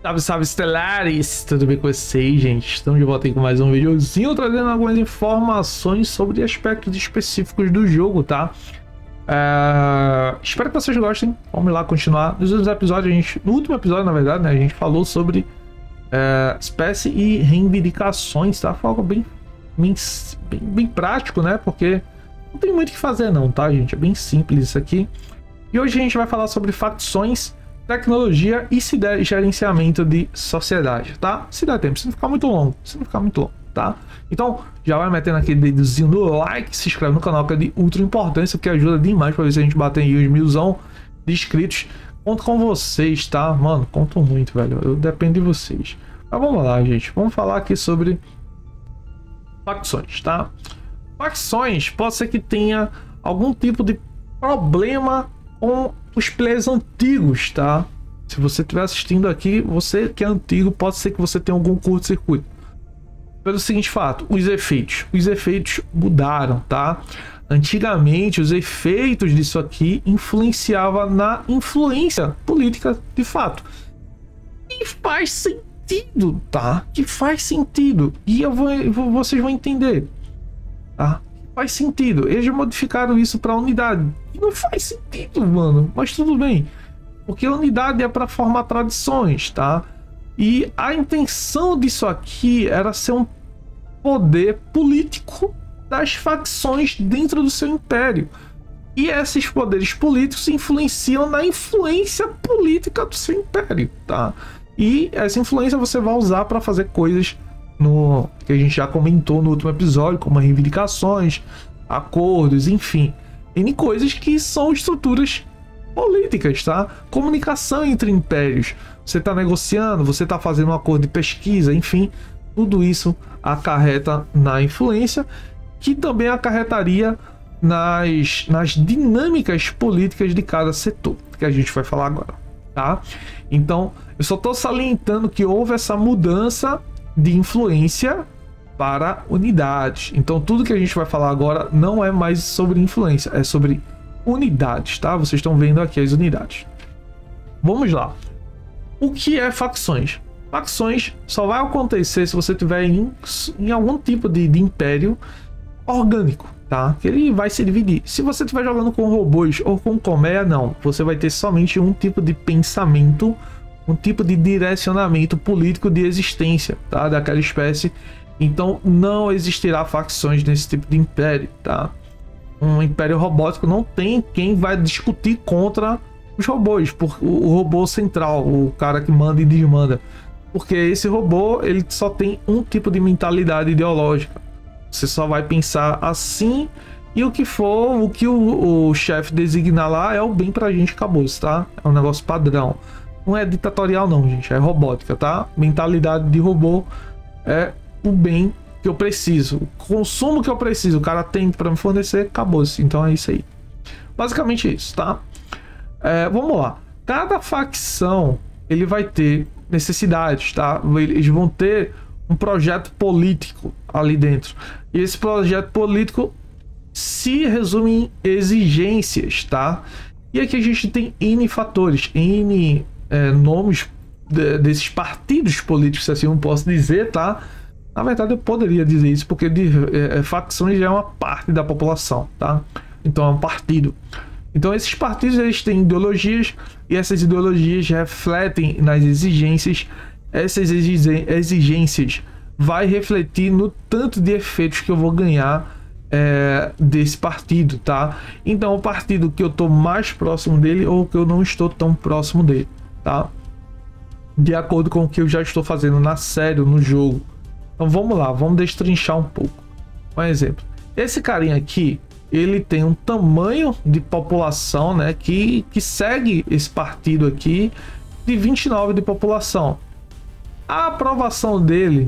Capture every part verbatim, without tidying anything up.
Salve, salve, Estelares! Tudo bem com vocês, gente? Estamos de volta aí com mais um videozinho, trazendo algumas informações sobre aspectos específicos do jogo, tá? É... Espero que vocês gostem. Vamos lá continuar. Nos últimos episódios, a gente... No último episódio, na verdade, né? A gente falou sobre é... espécie e reivindicações, tá? Foi algo bem, bem, bem, bem prático, né? Porque não tem muito o que fazer não, tá, gente? É bem simples isso aqui. E hoje a gente vai falar sobre facções, tecnologia e se der gerenciamento de sociedade, tá? Se der tempo, se não ficar muito longo, se não ficar muito longo, tá? Então, já vai metendo aquele dedozinho no like, se inscreve no canal que é de ultra importância, porque ajuda demais pra ver se a gente bater aí os milzão de inscritos. Conto com vocês, tá? Mano, conto muito, velho. Eu dependo de vocês. Mas vamos lá, gente. Vamos falar aqui sobre facções, tá? Facções, pode ser que tenha algum tipo de problema com os players antigos, tá? Se você estiver assistindo aqui, você que é antigo, pode ser que você tenha algum curto-circuito. Pelo seguinte fato, os efeitos. Os efeitos mudaram, tá? Antigamente, os efeitos disso aqui influenciavam na influência política de fato. E faz sentido, tá? Que faz sentido. E eu vou, eu vou, vocês vão entender, tá? Faz sentido. Eles modificaram isso para unidade. E não faz sentido, mano. Mas tudo bem. Porque a unidade é para formar tradições, tá? E a intenção disso aqui era ser um poder político das facções dentro do seu império. E esses poderes políticos influenciam na influência política do seu império, tá? E essa influência você vai usar para fazer coisas no que a gente já comentou no último episódio, como reivindicações, acordos, enfim, N coisas que são estruturas políticas, tá? Comunicação entre impérios. Você está negociando, você está fazendo um acordo de pesquisa, enfim, tudo isso acarreta na influência, que também acarretaria nas, nas dinâmicas políticas de cada setor, que a gente vai falar agora, tá? Então, eu só estou salientando que houve essa mudança de influência para unidades. Então tudo que a gente vai falar agora não é mais sobre influência, é sobre unidades, tá? Vocês estão vendo aqui as unidades. Vamos lá. O que é facções? Facções só vai acontecer se você tiver em, em algum tipo de, de império orgânico, tá? Que ele vai se dividir. Se você estiver jogando com robôs ou com colmeia, não. Você vai ter somente um tipo de pensamento, um tipo de direcionamento político de existência, tá? Daquela espécie. Então não existirá facções nesse tipo de império, tá? Um império robótico não tem quem vai discutir contra os robôs, por, o, o robô central, o cara que manda e desmanda, porque esse robô ele só tem um tipo de mentalidade ideológica. Você só vai pensar assim e o que for, o que o, o chefe designar lá é o bem pra gente, acabou, tá? É um negócio padrão. Não é ditatorial não, gente, é robótica, tá? Mentalidade de robô é o bem que eu preciso, o consumo que eu preciso, o cara tem para me fornecer, acabou-se. Então é isso aí. Basicamente isso, tá? É, vamos lá. Cada facção, ele vai ter necessidades, tá? Eles vão ter um projeto político ali dentro. E esse projeto político se resume em exigências, tá? E aqui a gente tem N fatores, N é, nomes de, desses partidos políticos, se assim eu posso dizer, tá? Na verdade eu poderia dizer isso porque de, é, facções já é uma parte da população, tá? Então é um partido. Então esses partidos eles têm ideologias e essas ideologias refletem nas exigências. Essas exigências vai refletir no tanto de efeitos que eu vou ganhar é, desse partido, tá? Então o partido que eu tô mais próximo dele ou que eu não estou tão próximo dele, tá? De acordo com o que eu já estou fazendo na série, no jogo. Então vamos lá, vamos destrinchar um pouco. Um exemplo, esse carinha aqui, ele tem um tamanho de população, né, que, que segue esse partido aqui de vinte e nove de população. A aprovação dele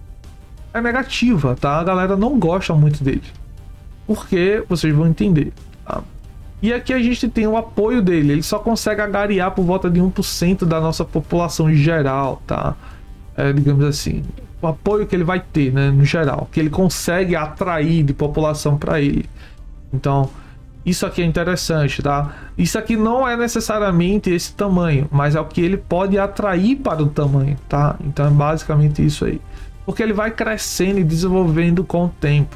é negativa, tá? A galera não gosta muito dele. Porque vocês vão entender, tá? E aqui a gente tem o apoio dele, ele só consegue agariar por volta de um por cento da nossa população geral, tá? É, digamos assim, o apoio que ele vai ter, né, no geral, que ele consegue atrair de população para ele. Então, isso aqui é interessante, tá? Isso aqui não é necessariamente esse tamanho, mas é o que ele pode atrair para o tamanho, tá? Então é basicamente isso aí. Porque ele vai crescendo e desenvolvendo com o tempo.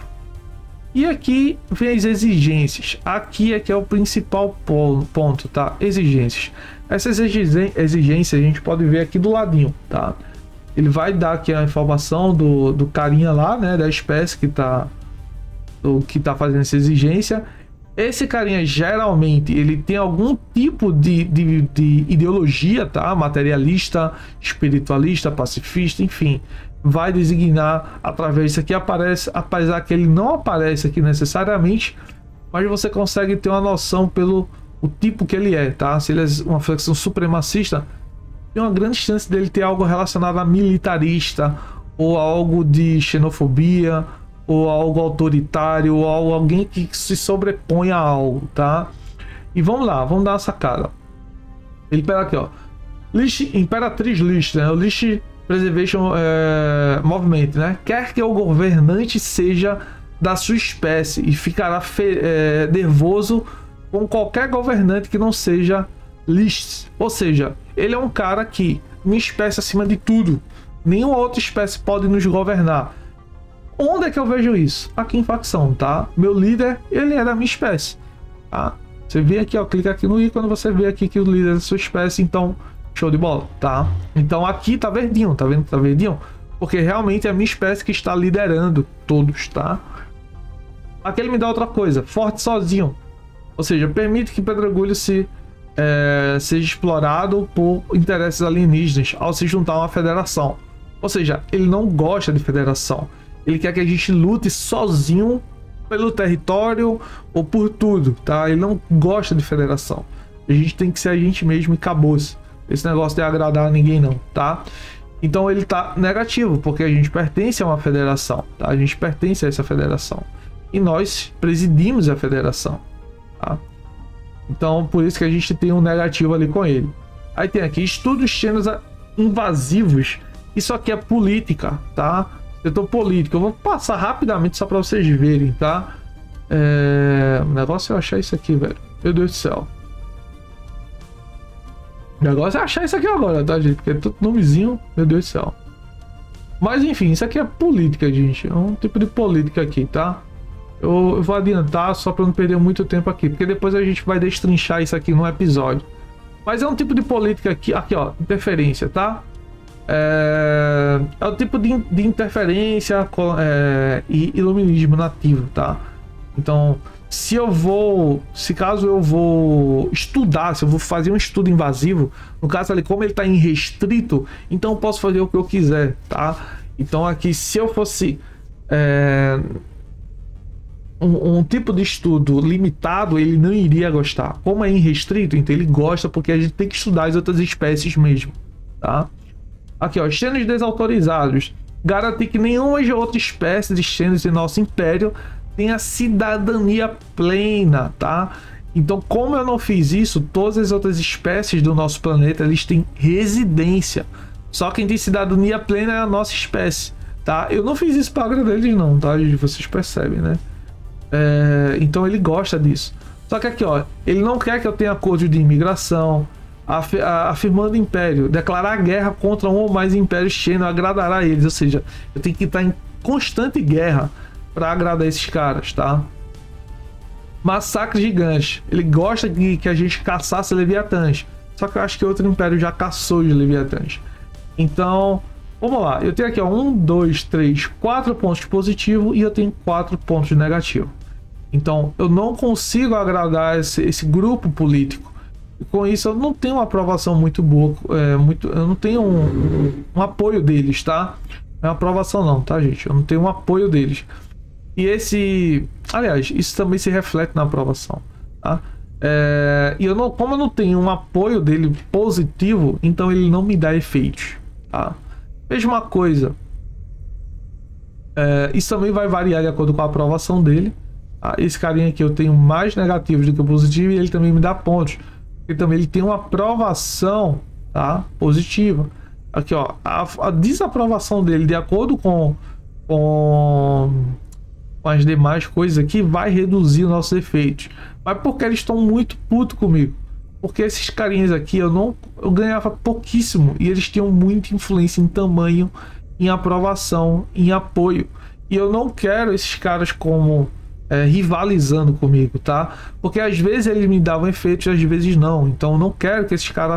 E aqui vem as exigências. Aqui é que é o principal ponto, tá? Exigências. Essas exigências a gente pode ver aqui do ladinho, tá? Ele vai dar aqui a informação do, do carinha lá, né? Da espécie que tá, do, que tá fazendo essa exigência. Esse carinha, geralmente, ele tem algum tipo de, de, de ideologia, tá? Materialista, espiritualista, pacifista, enfim. Vai designar através disso aqui, aparece, apesar que ele não aparece aqui necessariamente, mas você consegue ter uma noção pelo o tipo que ele é, tá? Se ele é uma facção supremacista, tem uma grande chance dele ter algo relacionado a militarista, ou algo de xenofobia, ou algo autoritário, ou alguém que se sobrepõe a algo, tá? E vamos lá, vamos dar uma sacada. Ele pega aqui, ó. List, Imperatriz List, né? O List Preservation é, Movement, né? Quer que o governante seja da sua espécie e ficará fe, é, nervoso com qualquer governante que não seja List. Ou seja, ele é um cara que, minha espécie acima de tudo, nenhuma outra espécie pode nos governar. Onde é que eu vejo isso? Aqui em facção, tá? Meu líder, ele é da minha espécie, tá? Você vê aqui, ó, clica aqui no ícone, você vê aqui que o líder é da sua espécie, então show de bola, tá? Então aqui tá verdinho, tá vendo que tá verdinho? Porque realmente é a minha espécie que está liderando todos, tá? Aqui ele me dá outra coisa, forte sozinho. Ou seja, permite que Pedregulho se, é, seja explorado por interesses alienígenas ao se juntar a uma federação. Ou seja, ele não gosta de federação. Ele quer que a gente lute sozinho pelo território ou por tudo, tá? Ele não gosta de federação. A gente tem que ser a gente mesmo e acabou-se. Esse negócio de agradar a ninguém não, tá? Então ele tá negativo, porque a gente pertence a uma federação, tá? A gente pertence a essa federação. E nós presidimos a federação, tá? Então por isso que a gente tem um negativo ali com ele. Aí tem aqui, estudos chinos invasivos. Isso aqui é política, tá? Setor político. Eu vou passar rapidamente só para vocês verem, tá? É... O negócio é achar isso aqui, velho. Meu Deus do céu. O negócio é achar isso aqui agora, tá, gente? Porque é tudo nomezinho, meu Deus do céu. Mas enfim, isso aqui é política, gente. É um tipo de política aqui, tá? Eu, eu vou adiantar só para não perder muito tempo aqui, porque depois a gente vai destrinchar isso aqui no episódio. Mas é um tipo de política aqui, aqui ó, interferência, tá? É, é o tipo de, de interferência é, e iluminismo nativo, tá? Então, se eu vou, se caso eu vou estudar, se eu vou fazer um estudo invasivo, no caso ali, como ele está em restrito, então eu posso fazer o que eu quiser, tá? Então aqui, se eu fosse é, um, um tipo de estudo limitado, ele não iria gostar. Como é em restrito, então ele gosta, porque a gente tem que estudar as outras espécies mesmo, tá? Aqui, ó, xenos desautorizados. Garantir que nenhuma outra espécie de xenos em nosso império tenha cidadania plena, tá? Então, como eu não fiz isso, todas as outras espécies do nosso planeta, eles têm residência. Só quem tem cidadania plena é a nossa espécie, tá? Eu não fiz isso para agradar eles não, tá? Vocês percebem, né? É, então ele gosta disso. Só que aqui, ó, ele não quer que eu tenha acordo de imigração, Af afirmando império, declarar guerra contra um ou mais impérios xeno agradará a eles, ou seja, eu tenho que estar em constante guerra para agradar esses caras, tá? Massacre gigante, ele gosta de que a gente caçasse leviatãs, só que eu acho que outro império já caçou os leviatãs. Então, vamos lá, eu tenho aqui ó, um, dois, três, quatro pontos positivos e eu tenho quatro pontos negativos. Então, eu não consigo agradar esse, esse grupo político. Com isso eu não tenho uma aprovação muito boa, é, muito, eu não tenho um, um, um apoio deles, tá? Não é uma aprovação não, tá, gente? Eu não tenho um apoio deles. E esse, aliás, isso também se reflete na aprovação, tá? É, e eu não, como eu não tenho um apoio dele positivo, então ele não me dá efeitos, tá? Mesma coisa, é, isso também vai variar de acordo com a aprovação dele, tá? Esse carinha aqui eu tenho mais negativos do que positivo e ele também me dá pontos. E também ele tem uma aprovação, tá? Positiva. Aqui, ó, a, a desaprovação dele, de acordo com, com com as demais coisas aqui, vai reduzir os nossos efeitos. Mas porque eles estão muito putos comigo. Porque esses carinhas aqui eu não eu ganhava pouquíssimo e eles tinham muita influência em tamanho, em aprovação, em apoio. E eu não quero esses caras como é, rivalizando comigo, tá? Porque às vezes eles me davam efeitos, às vezes não. Então eu não quero que esses caras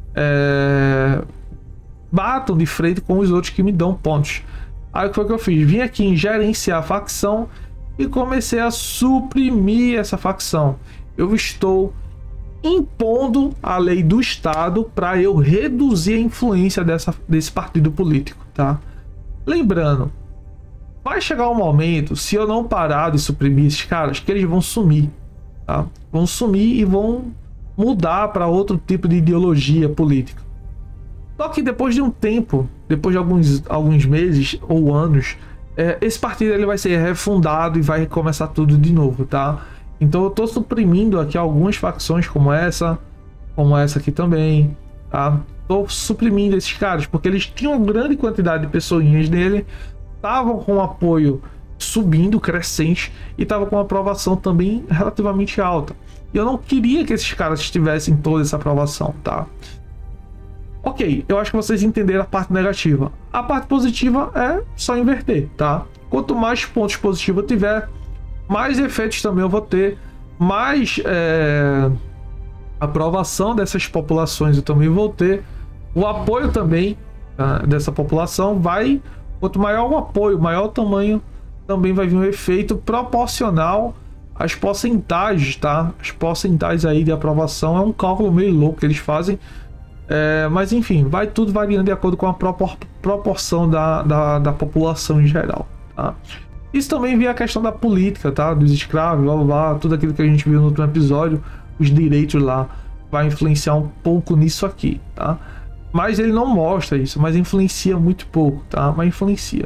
é, batam de frente com os outros que me dão pontos. Aí o que foi que eu fiz? Vim aqui em gerenciar a facção e comecei a suprimir essa facção. Eu estou impondo a lei do Estado para eu reduzir a influência dessa, desse partido político, tá? Lembrando, vai chegar um momento, se eu não parar de suprimir esses caras, que eles vão sumir, tá? Vão sumir e vão mudar para outro tipo de ideologia política. Só que depois de um tempo, depois de alguns, alguns meses ou anos, é, esse partido ele vai ser refundado e vai começar tudo de novo, tá? Então eu estou suprimindo aqui algumas facções como essa, como essa aqui também, tá? Estou suprimindo esses caras porque eles tinham uma grande quantidade de pessoinhas nele, estavam com apoio subindo, crescente, e estavam com uma aprovação também relativamente alta. E eu não queria que esses caras tivessem toda essa aprovação, tá? Ok, eu acho que vocês entenderam a parte negativa. A parte positiva é só inverter, tá? Quanto mais pontos positivos eu tiver, mais efeitos também eu vou ter, mais é, aprovação dessas populações eu também vou ter, o apoio também tá, dessa população vai, quanto maior o apoio, maior o tamanho, também vai vir um efeito proporcional às porcentagens, tá? As porcentagens aí de aprovação é um cálculo meio louco que eles fazem, é, mas enfim, vai tudo variando de acordo com a propor proporção da, da, da população em geral, tá? Isso também via a questão da política, tá? Dos escravos, blá, blá, blá, tudo aquilo que a gente viu no último episódio, os direitos lá, vai influenciar um pouco nisso aqui, tá? Mas ele não mostra isso, mas influencia muito pouco, tá? Mas influencia.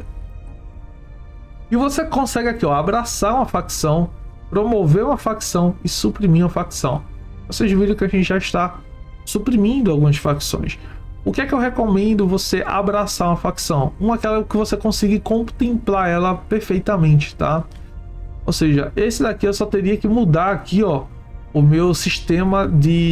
E você consegue aqui, ó, abraçar uma facção, promover uma facção e suprimir uma facção. Vocês viram que a gente já está suprimindo algumas facções. O que é que eu recomendo você abraçar uma facção? Uma aquela que você consiga contemplar ela perfeitamente, tá? Ou seja, esse daqui eu só teria que mudar aqui, ó, o meu sistema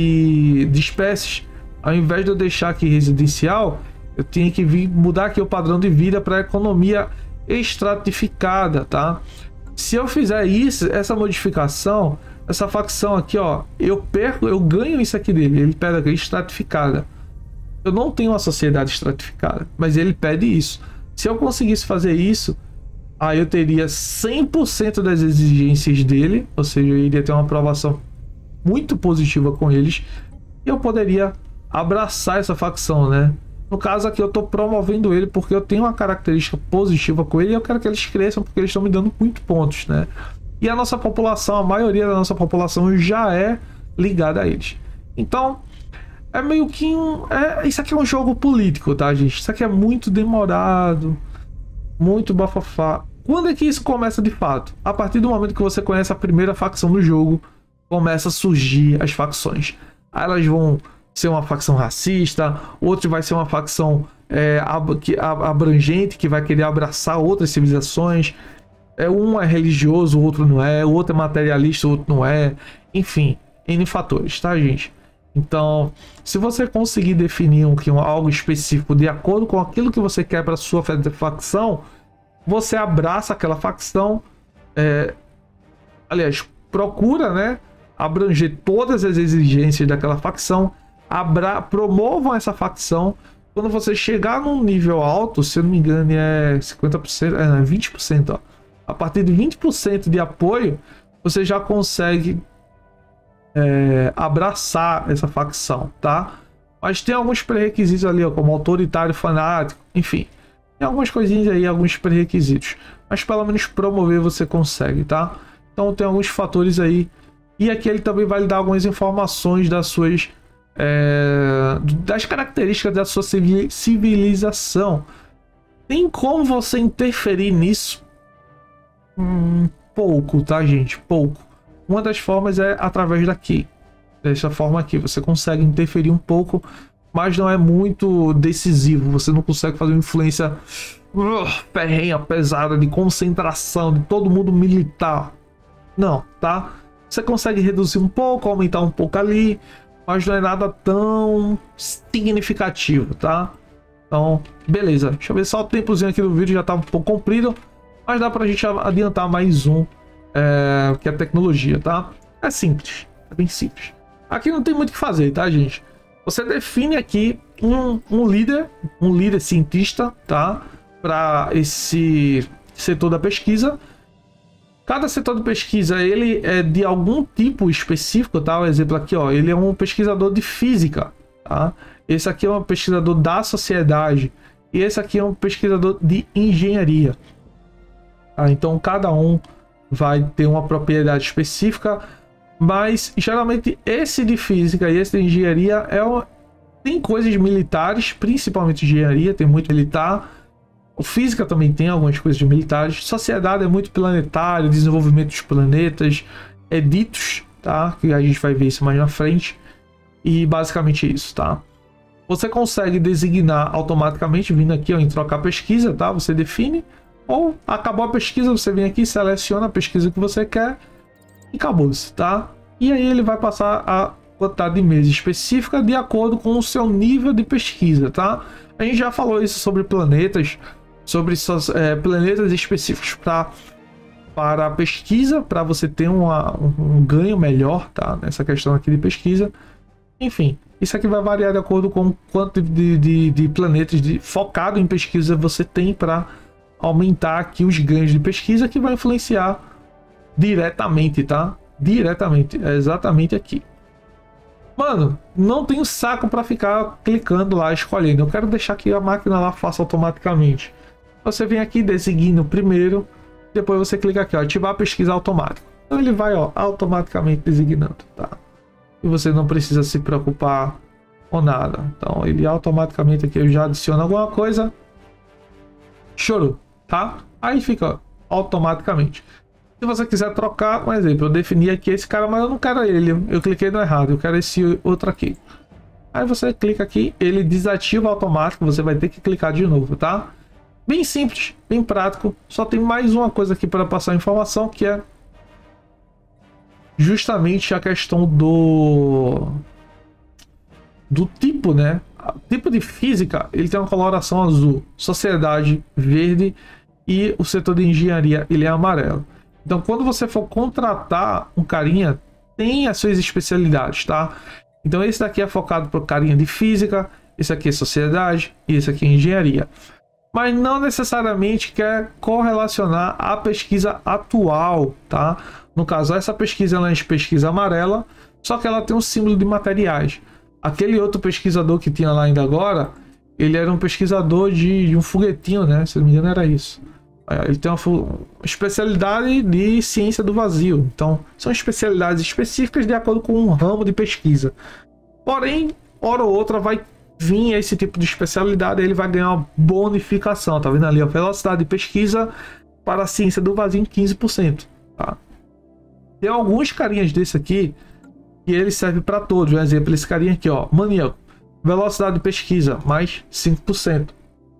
de, de espécies. Ao invés de eu deixar aqui residencial, eu tenho que vir, mudar aqui o padrão de vida para economia estratificada, tá? Se eu fizer isso, essa modificação, essa facção aqui, ó, eu perco, eu ganho isso aqui dele, ele pede aqui estratificada. Eu não tenho uma sociedade estratificada, mas ele pede isso. Se eu conseguisse fazer isso, aí eu teria cem por cento das exigências dele, ou seja, eu iria ter uma aprovação muito positiva com eles, e eu poderia abraçar essa facção, né? No caso aqui eu estou promovendo ele porque eu tenho uma característica positiva com ele e eu quero que eles cresçam porque eles estão me dando muito pontos, né? E a nossa população, a maioria da nossa população já é ligada a eles. Então, é meio que um... É, isso aqui é um jogo político, tá, gente? Isso aqui é muito demorado, muito bafafá. Quando é que isso começa de fato? A partir do momento que você conhece a primeira facção do jogo, começa a surgir as facções. Aí elas vão ser uma facção racista, outra vai ser uma facção é, ab que, abrangente, que vai querer abraçar outras civilizações. É, um é religioso, o outro não é, o outro é materialista, o outro não é. Enfim, N fatores, tá, gente? Então, se você conseguir definir um, um, algo específico de acordo com aquilo que você quer para sua facção, você abraça aquela facção, é, aliás, procura, né, abranger todas as exigências daquela facção, abra promovam essa facção. Quando você chegar num nível alto, se eu não me engano é cinquenta por cento, é vinte por cento, ó. A partir de vinte por cento de apoio, você já consegue é, abraçar essa facção, tá? Mas tem alguns pré-requisitos ali, ó, como autoritário, fanático, enfim. Tem algumas coisinhas aí, alguns pré-requisitos. Mas pelo menos promover você consegue, tá? Então tem alguns fatores aí. E aqui ele também vai lhe dar algumas informações das suas... É, das características da sua civilização. Tem como você interferir nisso? Hum, pouco, tá, gente? Pouco. Uma das formas é através daqui. Dessa forma aqui, você consegue interferir um pouco mas não é muito decisivo. Você não consegue fazer uma influência uh, ferrenha, pesada, de concentração, de todo mundo militar. Não, tá? Você consegue reduzir um pouco, aumentar um pouco ali, mas não é nada tão significativo, tá? Então, beleza. Deixa eu ver só o tempozinho aqui do vídeo, já tá um pouco comprido, mas dá pra gente adiantar mais um, é, que é a tecnologia, tá? É simples, é bem simples. Aqui não tem muito o que fazer, tá, gente? Você define aqui um, um líder, um líder cientista, tá? Para esse setor da pesquisa. Cada setor de pesquisa, ele é de algum tipo específico, tá? O exemplo aqui, ó, ele é um pesquisador de física, tá? Esse aqui é um pesquisador da sociedade e esse aqui é um pesquisador de engenharia. Tá? Então, cada um vai ter uma propriedade específica, mas geralmente esse de física e esse de engenharia é uma... tem coisas militares, principalmente engenharia, tem muito militar. O física também tem algumas coisas de militares. Sociedade é muito planetário, desenvolvimento dos planetas, editos, tá? Que a gente vai ver isso mais na frente. E basicamente isso, tá? Você consegue designar automaticamente vindo aqui, ó, em trocar pesquisa, tá? Você define, ou acabou a pesquisa, você vem aqui, seleciona a pesquisa que você quer e acabou-se, tá? E aí ele vai passar a quantidade de meses específica de acordo com o seu nível de pesquisa, tá? A gente já falou isso sobre planetas, sobre é, planetas específicos pra, para a pesquisa, para você ter uma, um, um ganho melhor, tá? Nessa questão aqui de pesquisa. Enfim, isso aqui vai variar de acordo com o quanto de, de, de planetas de, focado em pesquisa você tem para aumentar aqui os ganhos de pesquisa, que vai influenciar diretamente, tá? Diretamente, é exatamente aqui. Mano, não tenho saco para ficar clicando lá, escolhendo. Eu quero deixar que a máquina lá faça automaticamente. Você vem aqui, designa o primeiro, depois você clica aqui, ó, ativar a pesquisa automática. Então ele vai, ó, automaticamente designando, tá? E você não precisa se preocupar com nada. Então ele automaticamente aqui já adiciona alguma coisa. Chorou, tá? Aí fica automaticamente. Se você quiser trocar, um exemplo, eu defini aqui esse cara, mas eu não quero ele, eu cliquei no errado, eu quero esse outro aqui. Aí você clica aqui, ele desativa automático, você vai ter que clicar de novo, tá? Bem simples, bem prático. Só tem mais uma coisa aqui para passar a informação, que é justamente a questão do do tipo, né? O tipo de física, ele tem uma coloração azul, sociedade verde e o setor de engenharia ele é amarelo. Então, quando você for contratar um carinha, tem as suas especialidades, tá? Então, esse daqui é focado para o carinha de física, esse aqui é sociedade e esse aqui é engenharia. Mas não necessariamente quer correlacionar a pesquisa atual, tá? No caso, essa pesquisa ela é de pesquisa amarela, só que ela tem um símbolo de materiais. Aquele outro pesquisador que tinha lá ainda agora, ele era um pesquisador de, de um foguetinho, né? Se não me engano, era isso. Ele tem uma especialidade de ciência do vazio. Então, são especialidades específicas de acordo com um ramo de pesquisa. Porém, hora ou outra vai vir esse tipo de especialidade, ele vai ganhar uma bonificação. Tá vendo ali a velocidade de pesquisa para a ciência do vazio em quinze por cento. Tá? Tem alguns carinhas desse aqui que ele serve para todos. Por exemplo, esse carinha aqui, ó, maníaco. Velocidade de pesquisa, mais cinco por cento.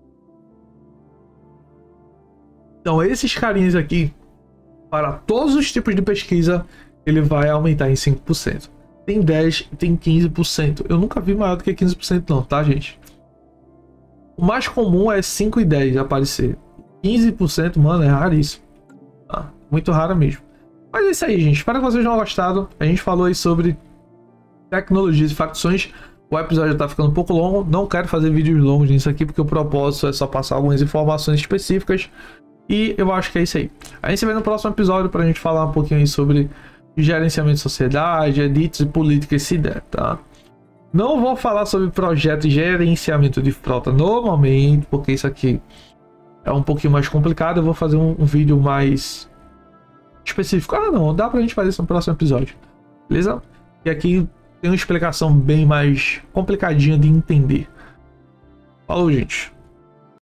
Então, esses carinhas aqui, para todos os tipos de pesquisa, ele vai aumentar em cinco por cento. Tem dez por cento, tem quinze por cento. Eu nunca vi maior do que quinze por cento não, tá, gente? O mais comum é cinco e dez aparecer. quinze por cento, mano, é raríssimo. Tá? Muito raro mesmo. Mas é isso aí, gente. Espero que vocês tenham gostado. A gente falou aí sobre tecnologias e facções. O episódio já tá ficando um pouco longo. Não quero fazer vídeos longos nisso aqui, porque o propósito é só passar algumas informações específicas. E eu acho que é isso aí. A gente se vê no próximo episódio pra gente falar um pouquinho aí sobre gerenciamento de sociedade, edits e política, se der, tá? Não vou falar sobre projeto e gerenciamento de frota normalmente, porque isso aqui é um pouquinho mais complicado. Eu vou fazer um, um vídeo mais específico. Ah, não, dá pra gente fazer isso no próximo episódio, beleza? E aqui tem uma explicação bem mais complicadinha de entender. Falou, gente.